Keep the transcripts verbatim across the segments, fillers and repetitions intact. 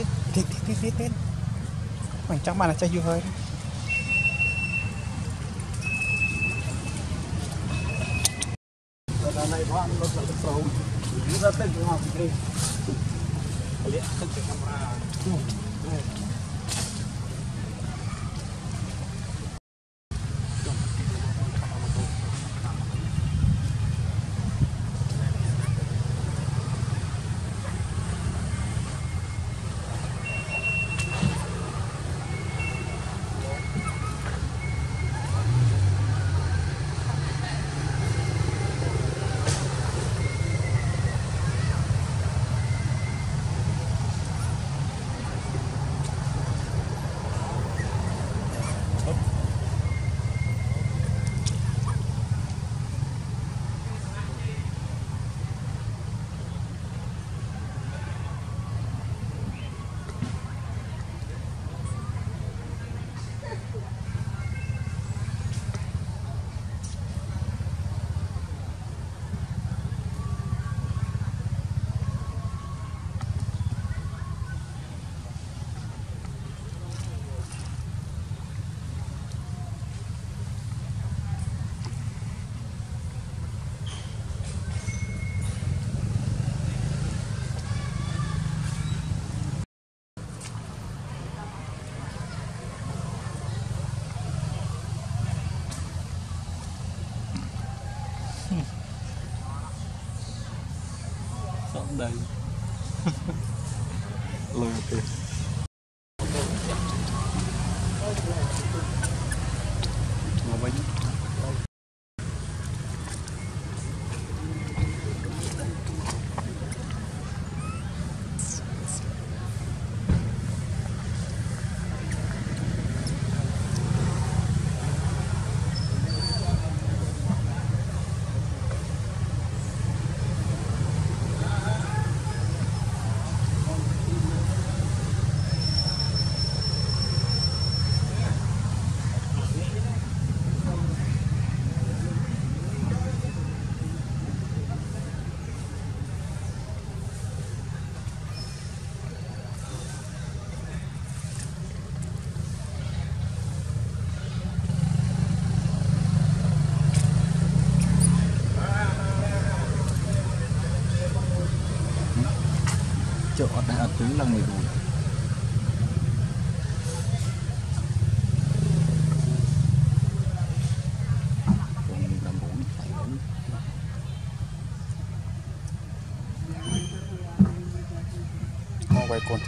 Tít tít tít tít tít. Mình chắc bạn là chơi vui hơi. Ở đây có ăn nó là cái sầu. Nó ra tên của họ đi. Lihat kan kamera. Đây lùi kìa ngồi bánh chỗ đã ở tứ là người đủ con quay con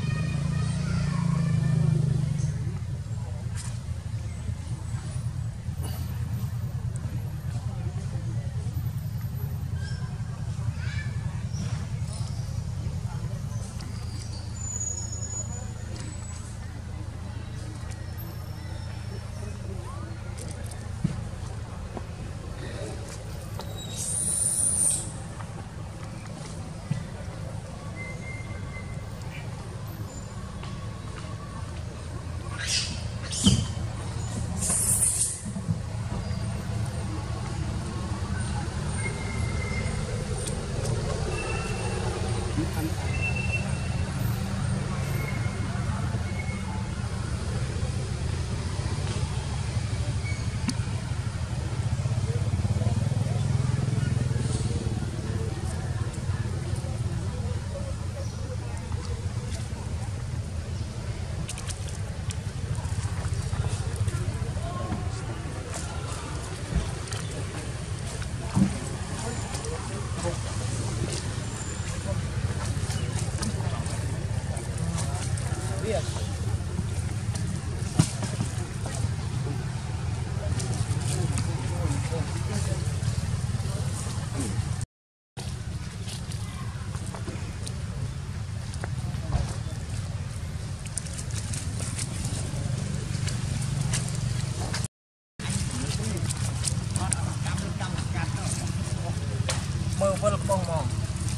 mơ vẫn là bông mỏng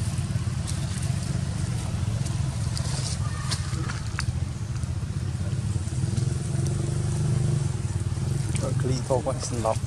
ở kli cô vẫn xin lọc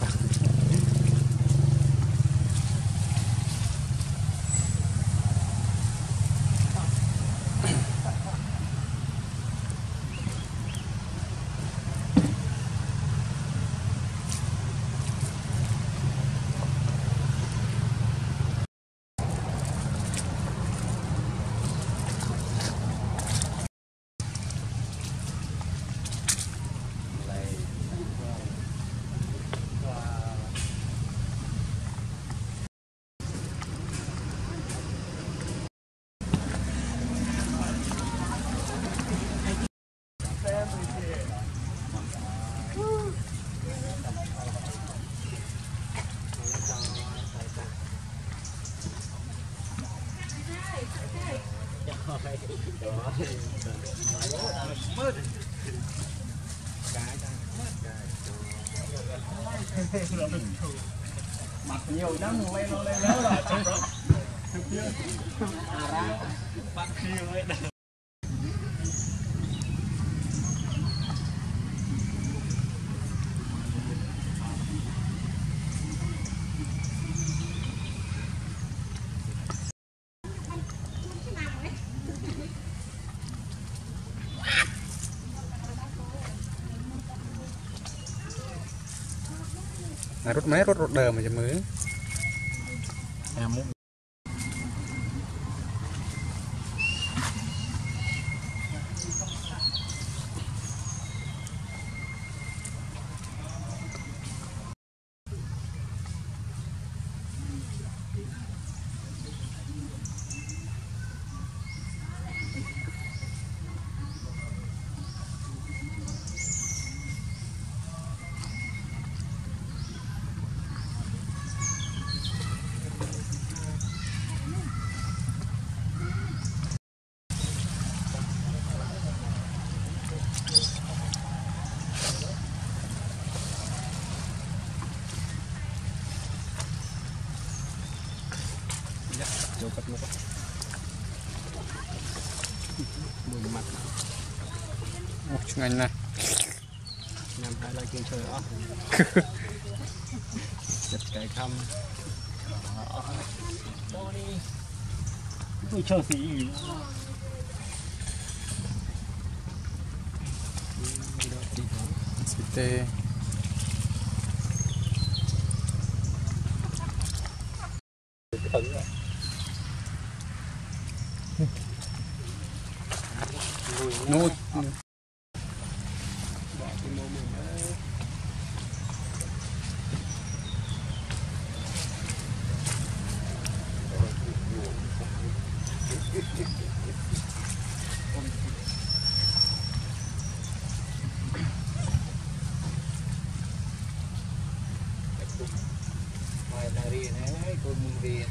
mặt nhiều lắm lên nó lên lớn rồi à ra bắt kia mới được. rút mấy rút rút đờ mà chấm mới em muốn vô cắt luôn mùi mặt ô anh này nhằm hai lại kiên chơi đó chật cái khăm tôi chơi gì tê nuôi bỏ Timo mình đấy. Ngoài là riêng ấy, cô mừng riêng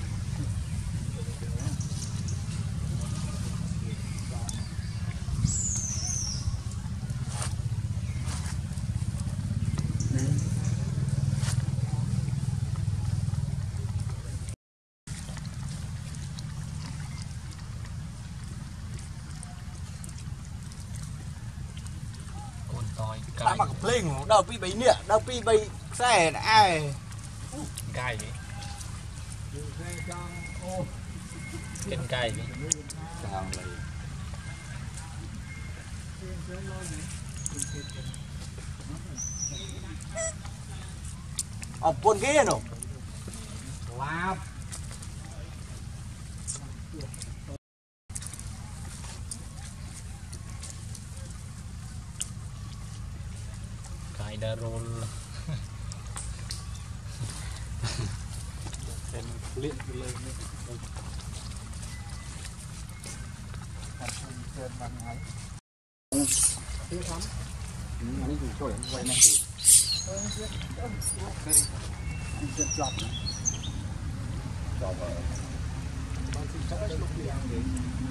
ta mặc linh đâu pi bấy nịa đâu pi bấy xe ai gai đi trên gai đi ở buồn ghê nó wow cái đa roll xem liên lên trên bằng ấy thứ lắm anh dùng cho quay này anh chân chọc chọc ở bao nhiêu chắc lúc đi ăn đi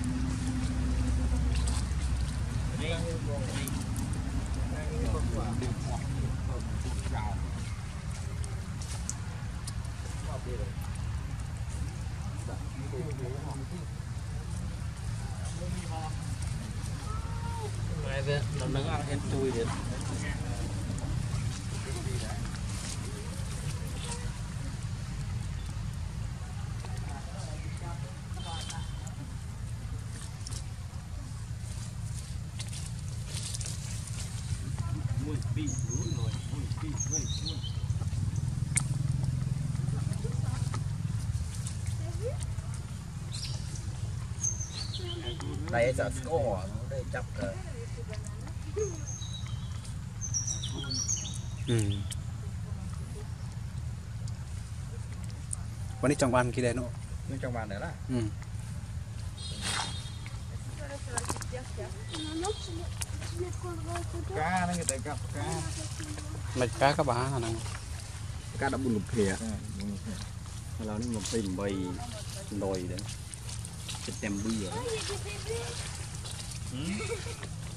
Mai về nó nướng ăn hết chui đến mùi vị rồi mùi vị vậy đây giờ có đây chọc cơ ừวันนี้จังหวัดกี่เดือน nhưng trong bàn đấy là อืม cá nó người ta gặp cá ไม่กล้าก็บ้าหนัง cá đã buồn ngục thìaเรานี่มันเป็นใบลอยđấy cái tem bia Ừ.